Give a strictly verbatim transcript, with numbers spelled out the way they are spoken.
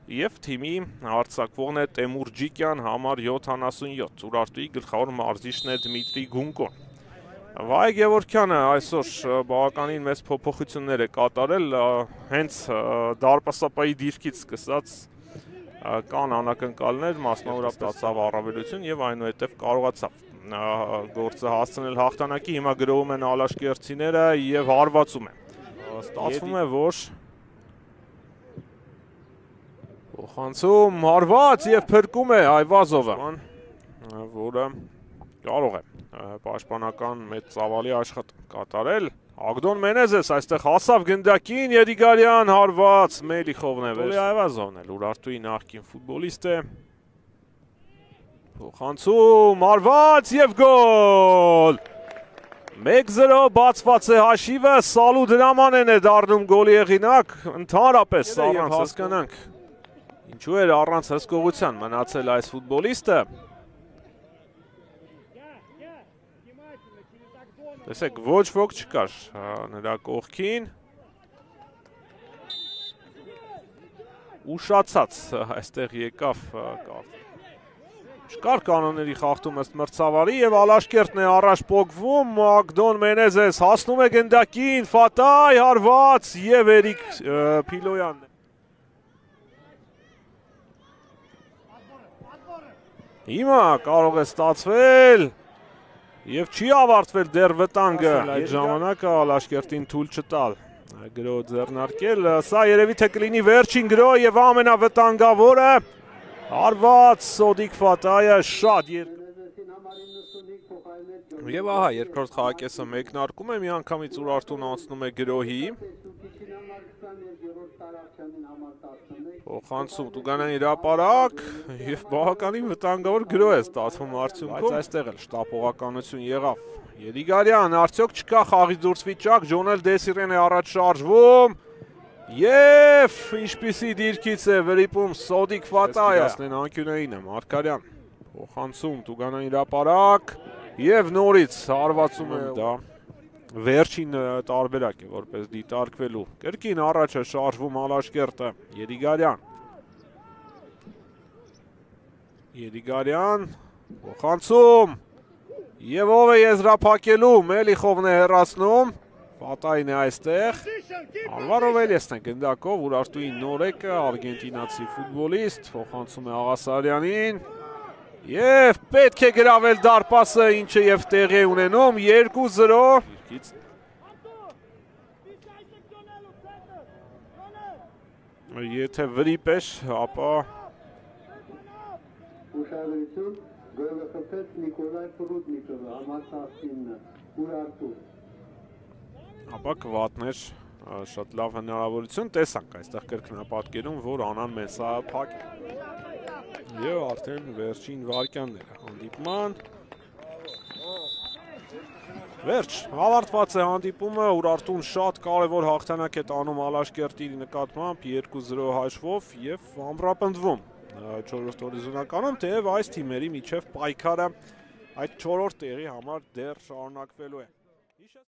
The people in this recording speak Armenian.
Եվ թիմի արձակվողն է Տեմուր Ջիկյան համար յոթանասունյոթ, Ուրարտուի գլխավոր մարզիչն է Դմիտրի Գունկոն։ Վայ Գևորգյանը այսօր բավականին մեծ փոփոխություններ է կատարել, հենց դարպասապայի դիրքից սկսած կան անակնկալներ, մասնավորապես ստացավ առավելություն եւ այնուհետեւ կարողացավ գործը հասցնել հաղթանակի, հիմա գրովում են ալաշկերտցիները եւ հարվածում է։ Ստացվում է, որ փոխանցում հարված եւ փրկում է Այվազովը, որը կարող է պաշտպանական մեծ ծավալի աշխատանք կատարել։ Ագդոն Մենեզես այստեղ հասավ գնդակին, Եդիգարյան հարված, Մելիխովն է վերջ։ Այվազովն էլ Ուրարտուի նախկին ֆուտբոլիստ է։ Փոխանցում հարված եւ գոլ։ մեկ զրո բացված է հաշիվը, Սալու Դրամանեն է դառնում գոլի հեղինակ, ընդհանրապես առանց հասկանանք ինչու էր առանց հսկողության մնացել այս ֆուտբոլիստը։ Տեսեք, ոչ ոք չկար նրա կողքին։ Ուշացած այստեղ եկավ չկար կանոնների խախտում ըստ մրցավարի եւ Ալաշկերտն է առաջ պոկվում, Ագդոն Մենեզես հասնում է գնդակին, Ֆատայ հարված եւ Էրիկ Փիլոյանն է։ Հիմա կարող է ստացվել եւ չի ավարտվել դեռ վտանգը, այդ ժամանակը Ալաշկերտին թույլ չտալ գրո ձեռնարկել, սա երևի թե կլինի վերջին գրո եւ ամենավտանգավորը, հարված Սոդիկ Ֆատայը շատ երկու։ Եվ ահա երկրորդ խաղակեսը մեկնարկում է, միանգամից Ուրարտուն անցնում է գրոհի։ Փոխանցում Տուգանյան հրապարակ եւ բավականին վտանգավոր գրոհ է ստացվում արդյունքում, բայց այստեղ էլ շտապողականություն եղավ։ Եդիգարյան, արդյոք չկա խաղի դուրս վիճակ, Ջոնել Դեսիրեն է առաջ շարժվում եւ ինչպիսի դիրքից է վրիպում Սոդիկ Ֆատայը, անկյունային է Մարգարյան։ Փոխանցում Տուգանյան հրապարակ եւ նորից հարվածում է դա վերջին տարբերակ է որպես դիտարկվելու։ Կրկին առաջ է շարժվում Ալաշկերտը, Եդիգարյան։ Եդիգարյան, փոխանցում եւ ով է եզրափակելու, Մելիխովն է հեռացնում, Ֆատային է այստեղ։ Ալվարո Վելիեսն է գնդակով, Ուրարտուի նորեկը, արգենտինացի ֆուտբոլիստ, փոխանցում է Աղասարյանին։ Եվ պետք է գրավել դարպասը, ինչը եւ տեղի է ունենում, երկու զրո։ Եթե վրիպ էր, ապա ուշադրություն, գոլը խփեց Նիկոլայ Պրուդնիկովը, համարտասինը, Ուրարտու։ Ապա կվատներ շատ լավ հնարավորություն, տեսանք այստեղ կրկնապատկերում, որ Անան Մեսայը փակ է։ Եվ արդեն վերջին վարկյանները հանդիպման։ Վերջ, ավարտված է հանդիպումը, Ուրարտուն շատ կարևոր հաղթանակ է տանում Ալաշկերտի նկատմամբ երկու զրո հաշվով եւ ամրապնդվում չորրորդ հորիզոնականում, թեև այս թիմերի միջև պայքարը այդ չորրորդ տեղի համար դեռ շարունակվելու է։